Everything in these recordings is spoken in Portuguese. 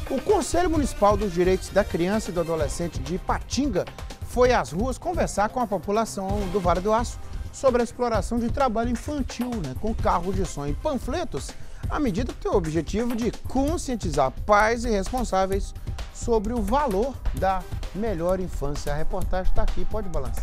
O Conselho Municipal dos Direitos da Criança e do Adolescente de Ipatinga foi às ruas conversar com a população do Vale do Aço sobre a exploração de trabalho infantil, com carros de som e panfletos. A medida tem o objetivo de conscientizar pais e responsáveis sobre o valor da melhor infância. A reportagem está aqui, pode balançar.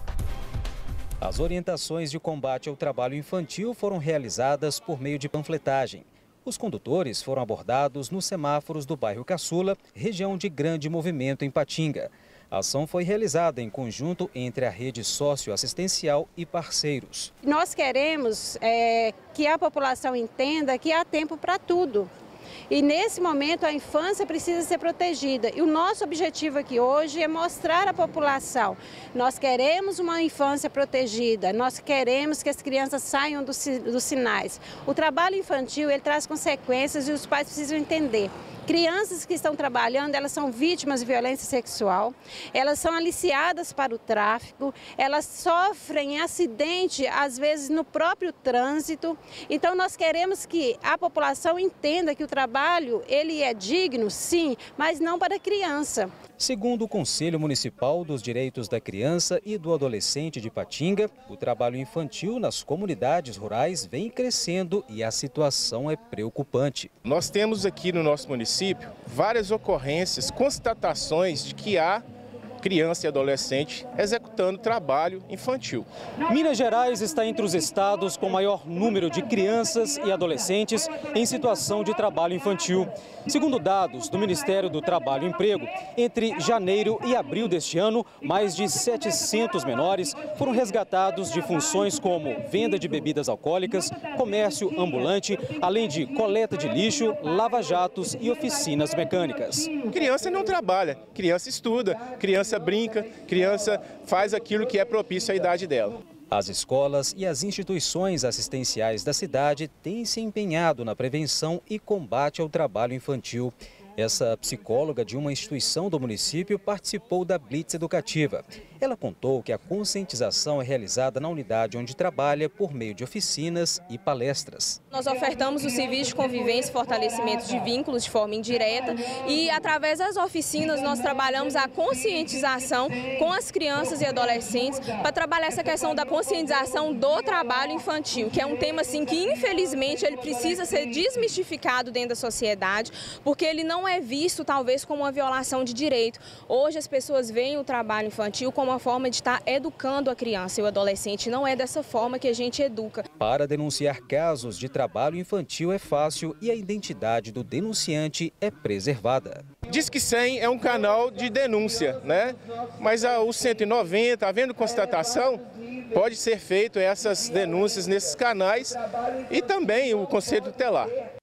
As orientações de combate ao trabalho infantil foram realizadas por meio de panfletagem. Os condutores foram abordados nos semáforos do bairro Caçula, região de grande movimento em Ipatinga. A ação foi realizada em conjunto entre a rede socioassistencial e parceiros. Nós queremos que a população entenda que há tempo para tudo. E nesse momento a infância precisa ser protegida. E o nosso objetivo aqui hoje é mostrar à população. Nós queremos uma infância protegida, nós queremos que as crianças saiam dos sinais. O trabalho infantil, ele traz consequências e os pais precisam entender. Crianças que estão trabalhando, elas são vítimas de violência sexual, elas são aliciadas para o tráfico, elas sofrem acidente, às vezes, no próprio trânsito. Então, nós queremos que a população entenda que o trabalho, ele é digno, sim, mas não para a criança. Segundo o Conselho Municipal dos Direitos da Criança e do Adolescente de Ipatinga, o trabalho infantil nas comunidades rurais vem crescendo e a situação é preocupante. Nós temos aqui no nosso município várias ocorrências, constatações de que há criança e adolescente executando trabalho infantil. Minas Gerais está entre os estados com maior número de crianças e adolescentes em situação de trabalho infantil. Segundo dados do Ministério do Trabalho e Emprego, entre janeiro e abril deste ano, mais de 700 menores foram resgatados de funções como venda de bebidas alcoólicas, comércio ambulante, além de coleta de lixo, lava-jatos e oficinas mecânicas. Criança não trabalha, criança estuda, criança brinca, criança faz aquilo que é propício à idade dela. As escolas e as instituições assistenciais da cidade têm se empenhado na prevenção e combate ao trabalho infantil. Essa psicóloga de uma instituição do município participou da Blitz Educativa. Ela contou que a conscientização é realizada na unidade onde trabalha por meio de oficinas e palestras. Nós ofertamos o serviço de convivência e fortalecimento de vínculos de forma indireta e, através das oficinas, nós trabalhamos a conscientização com as crianças e adolescentes para trabalhar essa questão da conscientização do trabalho infantil, que é um tema assim, que, infelizmente, ele precisa ser desmistificado dentro da sociedade, porque ele não é visto, talvez, como uma violação de direito. Hoje, as pessoas veem o trabalho infantil como uma forma de estar educando a criança e o adolescente. Não é dessa forma que a gente educa. Para denunciar casos de trabalho infantil é fácil e a identidade do denunciante é preservada. Disque 100 é um canal de denúncia, Mas o 190, havendo constatação, pode ser feito essas denúncias nesses canais e também o Conselho Tutelar.